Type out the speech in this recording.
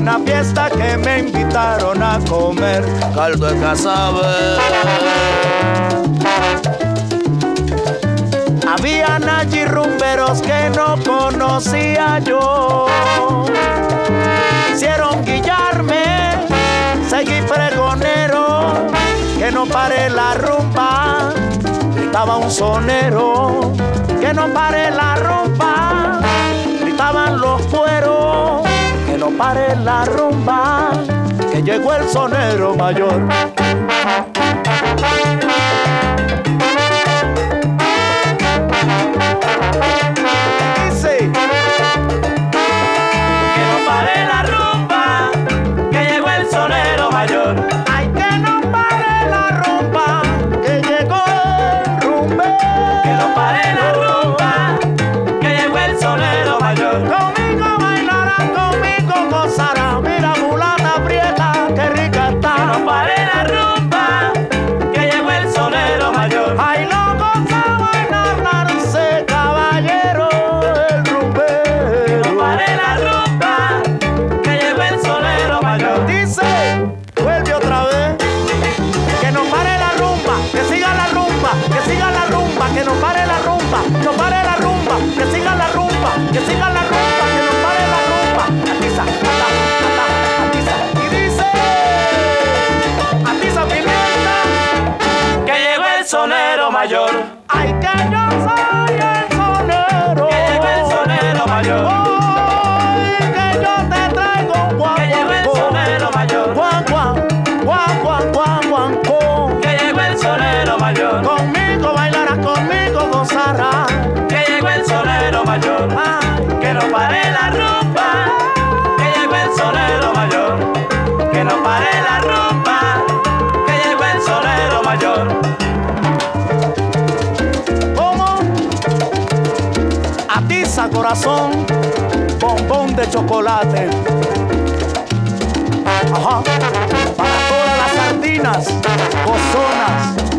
una fiesta que me invitaron a comer caldo de casabe. Habían allí rumberos que no conocía yo. Hicieron guillarme, seguí pregonero, que no pare la rumba. Gritaba un sonero, que no pare la rumba. Gritaban los cueros, que no pare la rumba, que llegó el sonero mayor. Dice, que no pare la rumba, que llegó el sonero mayor. Ay, que no pare la rumba, que llegó el rumbero. Que no pare la rumba, que llegó el sonero mayor. Conmigo bailarán, conmigo gozarán. Mira, mulata prieta, qué rica está. Que no pare la rumba, que llegó el sonero mayor. Ay, no goza bailar, caballero, el rumbero. Que no pare la rumba, que llegó el sonero mayor. Dice, vuelve otra vez. Que no pare la rumba, que siga la rumba, que siga la rumba, que no pare la rumba, no pare la rumba, que siga la rumba, que siga la rumba, que no pare la rumba. Atiza, atiza. Y dice, atiza pimienta, que llegó el sonero mayor. Ay, que yo soy el sonero, que llegó el sonero mayor. Hoy que yo te traigo un guan, que llegó el sonero mayor. Guan, guan, guan, guan, guan, guan, guan, que llegó el sonero mayor. Conmigo bailarás, conmigo gozarás, que llegó el sonero mayor. Que no pare la rumba, que llegó el sonero mayor. Que no pare la rumba, que llegó el sonero mayor. ¿Cómo? Atiza corazón, bombón de chocolate. Ajá, para todas las sardinas gozonas.